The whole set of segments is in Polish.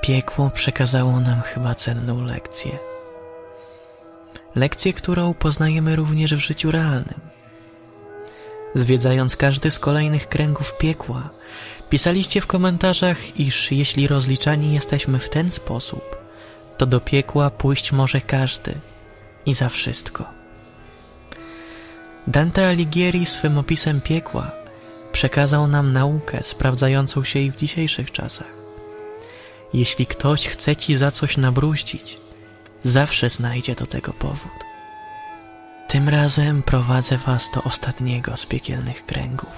Piekło przekazało nam chyba cenną lekcję. Lekcję, którą poznajemy również w życiu realnym. Zwiedzając każdy z kolejnych kręgów piekła, pisaliście w komentarzach, iż jeśli rozliczani jesteśmy w ten sposób, to do piekła pójść może każdy i za wszystko. Dante Alighieri swym opisem piekła przekazał nam naukę sprawdzającą się i w dzisiejszych czasach. Jeśli ktoś chce ci za coś nabruździć, zawsze znajdzie do tego powód. Tym razem prowadzę was do ostatniego z piekielnych kręgów.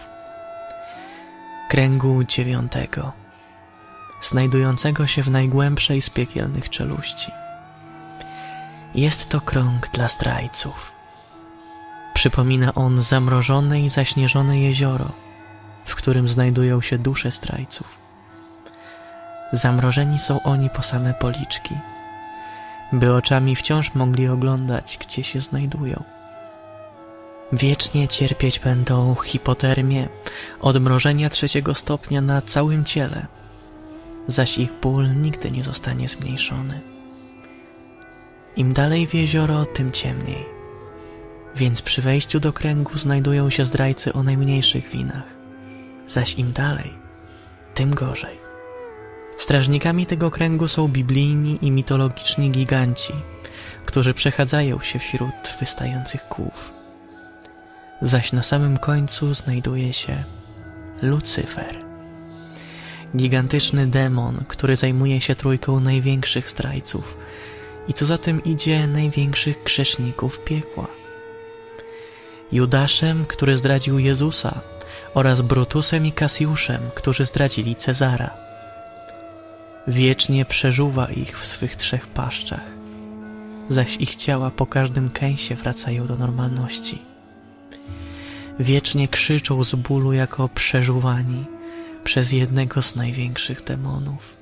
Kręgu 9, znajdującego się w najgłębszej z piekielnych czeluści. Jest to krąg dla zdrajców. Przypomina on zamrożone i zaśnieżone jezioro, w którym znajdują się dusze zdrajców. Zamrożeni są oni po same policzki, by oczami wciąż mogli oglądać, gdzie się znajdują. Wiecznie cierpieć będą hipotermię, odmrożenia 3. stopnia na całym ciele, zaś ich ból nigdy nie zostanie zmniejszony. Im dalej w jezioro, tym ciemniej, więc przy wejściu do kręgu znajdują się zdrajcy o najmniejszych winach, zaś im dalej, tym gorzej. Strażnikami tego kręgu są biblijni i mitologiczni giganci, którzy przechadzają się wśród wystających głów. Zaś na samym końcu znajduje się Lucyfer, gigantyczny demon, który zajmuje się trójką największych zdrajców i co za tym idzie największych grzeszników piekła. Judaszem, który zdradził Jezusa, oraz Brutusem i Kasjuszem, którzy zdradzili Cezara. Wiecznie przeżuwa ich w swych 3 paszczach, zaś ich ciała po każdym kęsie wracają do normalności. Wiecznie krzyczą z bólu jako przeżuwani przez jednego z największych demonów.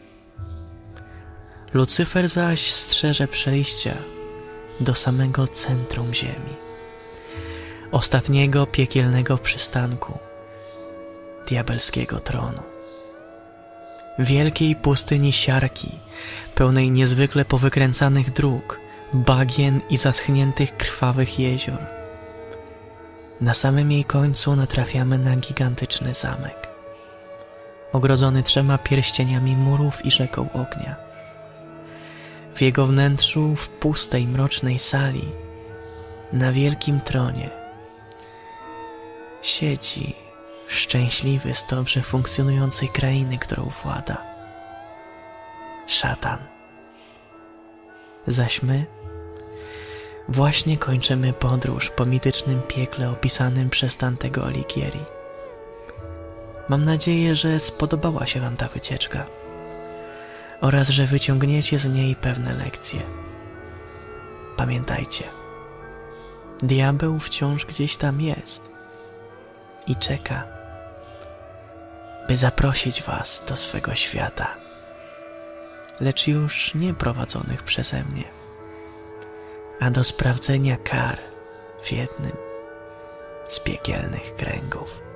Lucyfer zaś strzeże przejścia do samego centrum ziemi, ostatniego piekielnego przystanku, diabelskiego tronu. Wielkiej pustyni siarki, pełnej niezwykle powykręcanych dróg, bagien i zaschniętych krwawych jezior. Na samym jej końcu natrafiamy na gigantyczny zamek, ogrodzony 3 pierścieniami murów i rzeką ognia. W jego wnętrzu, w pustej, mrocznej sali, na wielkim tronie, siedzi szczęśliwy z dobrze funkcjonującej krainy, którą włada szatan. Zaś my właśnie kończymy podróż po mitycznym piekle opisanym przez Dantego Alighieri. Mam nadzieję, że spodobała się wam ta wycieczka oraz że wyciągniecie z niej pewne lekcje. Pamiętajcie, diabeł wciąż gdzieś tam jest i czeka, by zaprosić was do swego świata, lecz już nie prowadzonych przeze mnie, a do sprawdzenia kar w jednym z piekielnych kręgów.